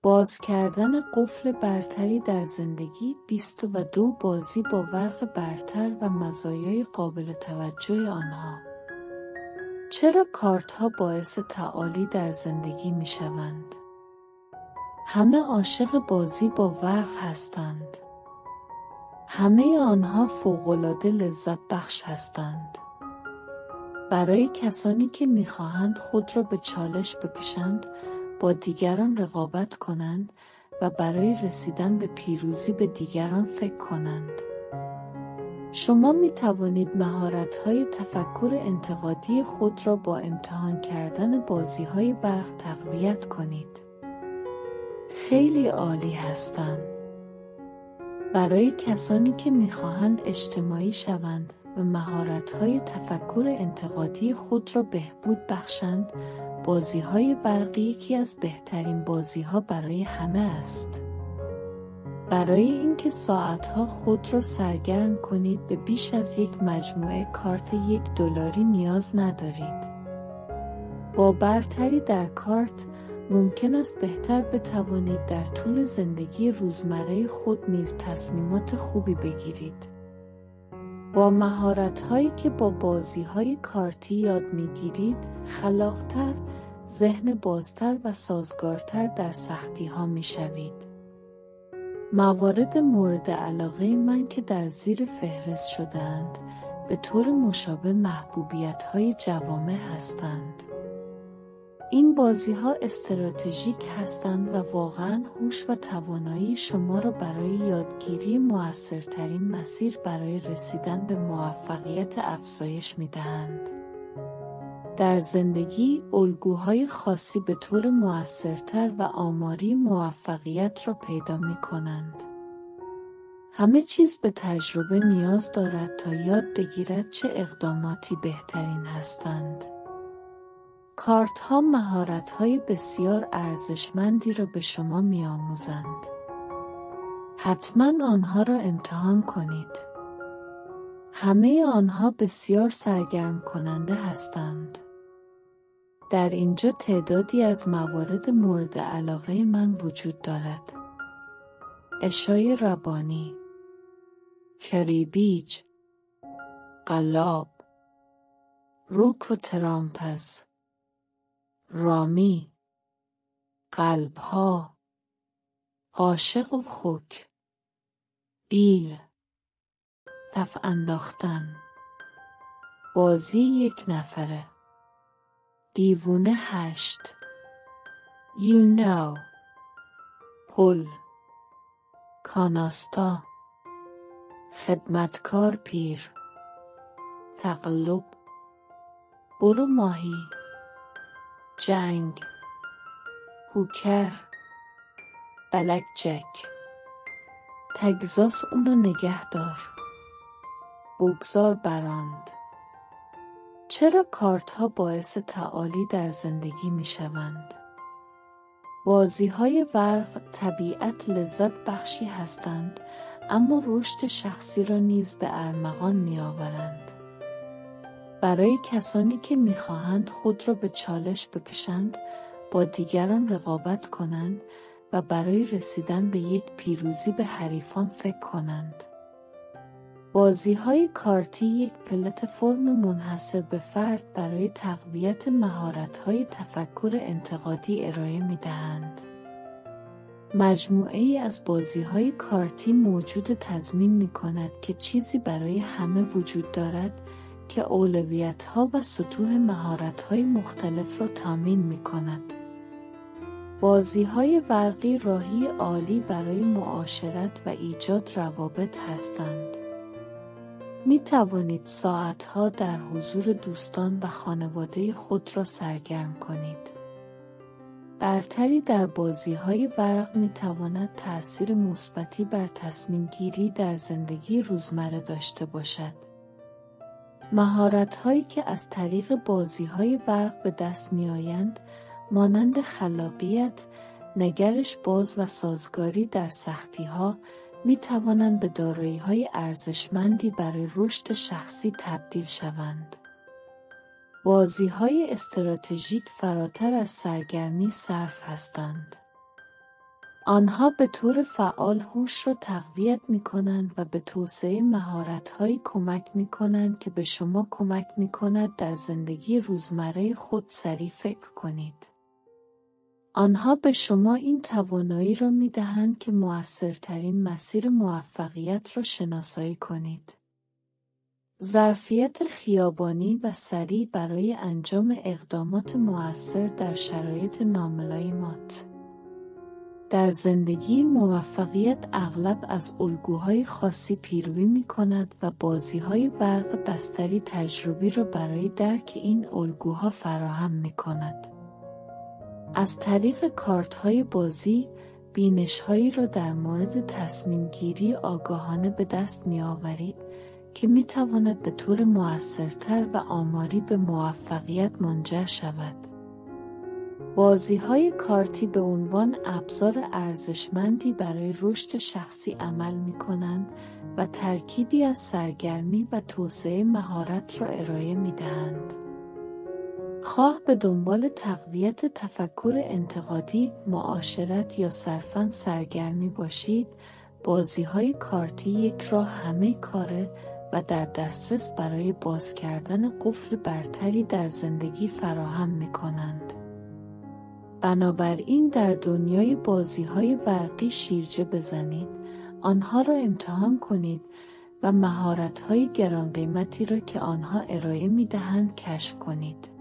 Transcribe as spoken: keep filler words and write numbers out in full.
باز کردن قفل برتری در زندگی. بیست و دو بازی با ورق برتر و مزایای قابل توجه آنها. چرا کارت‌ها باعث تعالی در زندگی می شوند؟ همه عاشق بازی با ورق هستند. همه آنها فوق‌العاده لذت بخش هستند. برای کسانی که می خواهند خود را به چالش بکشند، با دیگران رقابت کنند و برای رسیدن به پیروزی به دیگران فکر کنند. شما می توانید مهارت‌های تفکر انتقادی خود را با امتحان کردن بازی‌های ورق تقویت کنید. خیلی عالی هستند. برای کسانی که می خواهند اجتماعی شوند و مهارت‌های تفکر انتقادی خود را بهبود بخشند، بازی‌های ورقی یکی از بهترین بازی‌ها برای همه است. برای اینکه ساعتها خود را سرگرم کنید به بیش از یک مجموعه کارت یک دلاری نیاز ندارید. با برتری در کارت ممکن است بهتر بتوانید در طول زندگی روزمره خود نیز تصمیمات خوبی بگیرید. با مهارت‌هایی که با بازی‌های کارتی یاد می‌گیرید، خلاق‌تر، ذهن بازتر و سازگارتر در سختی‌ها می‌شوید. موارد مورد علاقه من که در زیر فهرست شده‌اند، به طور مشابه محبوبیت‌های جوامع هستند. این بازی‌ها استراتژیک هستند و واقعاً هوش و توانایی شما را برای یادگیری مؤثرترین مسیر برای رسیدن به موفقیت افزایش می‌دهند. در زندگی، الگوهای خاصی به طور مؤثرتر و آماری موفقیت را پیدا می‌کنند. همه چیز به تجربه نیاز دارد تا یاد بگیرد چه اقداماتی بهترین هستند. کارت‌ها مهارت‌های بسیار ارزشمندی را به شما می‌آموزند. حتماً آنها را امتحان کنید. همه آنها بسیار سرگرم کننده هستند. در اینجا تعدادی از موارد مورد علاقه من وجود دارد. اشای ربانی، کریبیج، قلاب، روک و ترامپز، رامی، قلب‌ها، عاشق و خوک، بیل، تف انداختن، بازی یک نفره، دیوونه هشت، you know، پل، کاناستا، خدمتکار پیر، تقلب، برو ماهی، جنگ، پوکر، بلک جک، تگزاس اونو نگه دار، بگذار براند. چرا کارت‌ها باعث تعالی در زندگی می شوند؟ بازی‌های ورق طبیعت لذت بخشی هستند، اما رشد شخصی را نیز به ارمغان می آورند. برای کسانی که می خواهند خود را به چالش بکشند، با دیگران رقابت کنند و برای رسیدن به یک پیروزی به حریفان فکر کنند. بازی‌های کارتی یک پلتفرم منحصر به فرد برای تقویت مهارت‌های تفکر انتقادی ارائه می‌دهند. مجموعه‌ای از بازی‌های کارتی موجود تضمین می‌کند که چیزی برای همه وجود دارد که اولویت‌ها و سطوح مهارت‌های مختلف را تامین می‌کند. بازی‌های ورقی راهی عالی برای معاشرت و ایجاد روابط هستند. می توانید ساعتها در حضور دوستان و خانواده خود را سرگرم کنید. برتری در بازی‌های ورق می تواند تأثیر مثبتی بر تصمیم گیری در زندگی روزمره داشته باشد. مهارت‌هایی که از طریق بازی‌های ورق به دست می آیند، مانند خلاقیت، نگرش باز و سازگاری در سختی‌ها، می توانند به دارایی‌های ارزشمندی برای رشد شخصی تبدیل شوند. بازی‌های استراتژیک فراتر از سرگرمی صرف هستند. آنها به طور فعال هوش را تقویت می کنند و به توسعه مهارت‌هایی کمک می کنند که به شما کمک می کند در زندگی روزمره خود سریع فکر کنید. آنها به شما این توانایی را می دهند که مؤثرترین مسیر موفقیت را شناسایی کنید. ظرفیت خیابانی و سریع برای انجام اقدامات مؤثر در شرایط ناملایمات. در زندگی موفقیت اغلب از الگوهای خاصی پیروی می کند و بازی‌های برق بستری تجربی را برای درک این الگوها فراهم می کند. از طریق کارت‌های بازی، بینش‌هایی را در مورد تصمیم گیری آگاهانه به دست می آورید که می تواند به طور مؤثرتر و آماری به موفقیت منجر شود. بازی‌های کارتی به عنوان ابزار ارزشمندی برای رشد شخصی عمل می‌کنند و ترکیبی از سرگرمی و توسعه مهارت را ارائه می‌دهند. خواه به دنبال تقویت تفکر انتقادی، معاشرت یا صرفاً سرگرمی باشید، بازی‌های کارتی یک راه همه کاره و در دسترس برای باز کردن قفل برتری در زندگی فراهم می‌کنند. بنابراین در دنیای بازی‌های برقی شیرجه بزنید، آنها را امتحان کنید و مهارت‌های گرانقیمتی را که آنها ارائه می‌دهند کشف کنید.